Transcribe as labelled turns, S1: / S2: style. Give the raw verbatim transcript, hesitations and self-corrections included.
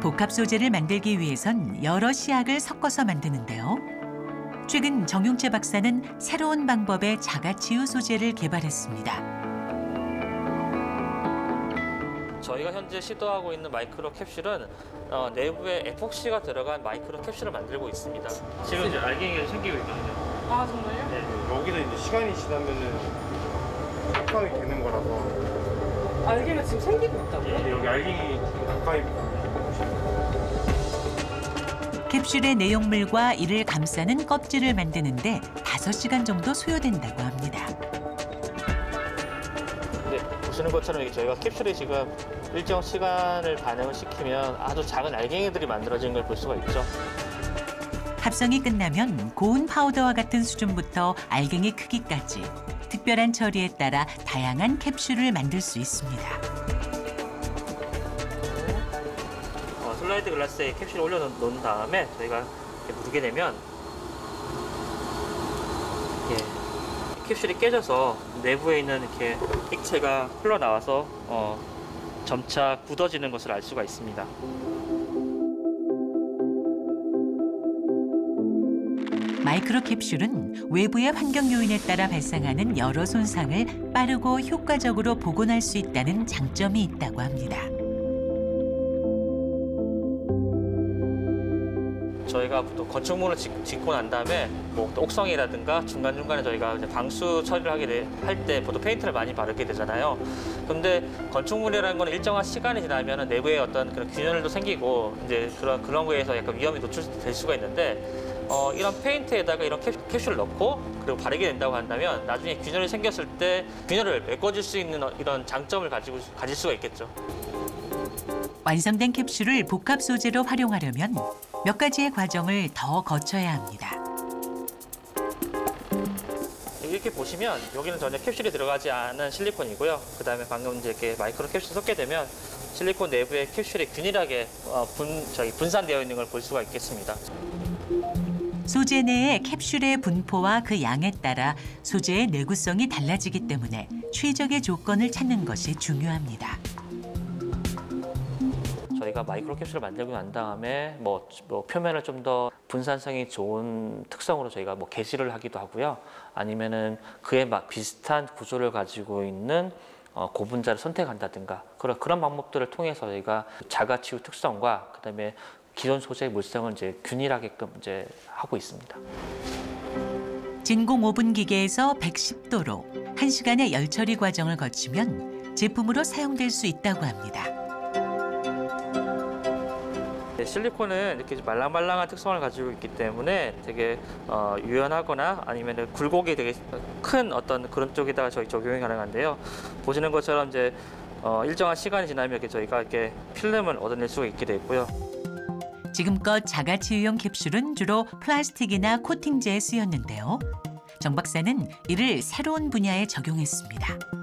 S1: 복합 소재를 만들기 위해선 여러 시약을 섞어서 만드는데요. 최근 정용채 박사는 새로운 방법의 자가치유 소재를 개발했습니다.
S2: 저희가 현재 시도하고 있는 마이크로 캡슐은 어, 내부에 에폭시가 들어간 마이크로 캡슐을 만들고 있습니다. 지금 이제 알갱이가 생기고 있거든요.
S3: 아, 정말요?
S2: 네.
S4: 여기서 이제 시간이 지나면은 가까이 되는 거라서.
S3: 알갱이가 지금 생기고 있다고요?
S4: 네, 여기 알갱이 가까이.
S1: 캡슐의 내용물과 이를 감싸는 껍질을 만드는데 다섯 시간 정도 소요된다고 합니다.
S2: 네, 보시는 것처럼 이게 저희가 캡슐이 지금 일정 시간을 반응을 시키면 아주 작은 알갱이들이 만들어지는 걸 볼 수가 있죠.
S1: 합성이 끝나면 고운 파우더와 같은 수준부터 알갱이 크기까지 특별한 처리에 따라 다양한 캡슐을 만들 수 있습니다.
S2: 어, 슬라이드 글라스에 캡슐을 올려놓은 다음에 저희가 이렇게 누르게 되면 예, 캡슐이 깨져서 내부에 있는 이렇게 액체가 흘러나와서 어, 점차 굳어지는 것을 알 수가 있습니다.
S1: 마이크로 캡슐은 외부의 환경 요인에 따라 발생하는 여러 손상을 빠르고 효과적으로 복원할 수 있다는 장점이 있다고 합니다.
S2: 저희가 보통 건축물을 짓고 난 다음에 뭐 옥성이라든가 중간중간에 저희가 이제 방수 처리를 하게 할 때 보통 페인트를 많이 바르게 되잖아요. 그런데 건축물이라는 건 일정한 시간이 지나면 내부에 어떤 그런 균열도 생기고 이제 그런 그런 거에서 약간 위험이 노출될 수가 있는데 어, 이런 페인트에다가 이런 캡, 캡슐을 넣고 그리고 바르게 된다고 한다면 나중에 균열이 생겼을 때 균열을 메꿔줄 수 있는 이런 장점을 가지고 가질 수가 있겠죠.
S1: 완성된 캡슐을 복합 소재로 활용하려면 몇 가지의 과정을 더 거쳐야 합니다.
S2: 이렇게 보시면 여기는 전혀 캡슐이 들어가지 않은 실리콘이고요. 그다음에 방금 이제 이렇게 마이크로 캡슐 섞게 되면 실리콘 내부에 캡슐이 균일하게 어, 분, 저기 분산되어 있는 걸 볼 수가 있겠습니다.
S1: 소재 내의 캡슐의 분포와 그 양에 따라 소재의 내구성이 달라지기 때문에 최적의 조건을 찾는 것이 중요합니다.
S2: 저희가 마이크로 캡슐을 만들고 난 다음에 뭐, 뭐 표면을 좀 더 분산성이 좋은 특성으로 저희가 뭐 게시를 하기도 하고요. 아니면은 그에 막 비슷한 구조를 가지고 있는 어, 고분자를 선택한다든가 그런 그런 방법들을 통해서 저희가 자가치유 특성과 그다음에 기존 소재의 물성을 이제 균일하게끔 이제 하고 있습니다.
S1: 진공 오븐 기계에서 백십 도로 한 시간의 열 처리 과정을 거치면 제품으로 사용될 수 있다고 합니다.
S2: 네, 실리콘은 이렇게 말랑말랑한 특성을 가지고 있기 때문에 되게 어, 유연하거나 아니면 굴곡이 되게 큰 어떤 그런 쪽에다가 저희 적용이 가능한데요. 보시는 것처럼 이제 어, 일정한 시간이 지나면 이렇게 저희가 이렇게 필름을 얻어낼 수가 있게 되고요.
S1: 지금껏 자가치유용 캡슐은 주로 플라스틱이나 코팅제에 쓰였는데요. 정 박사는 이를 새로운 분야에 적용했습니다.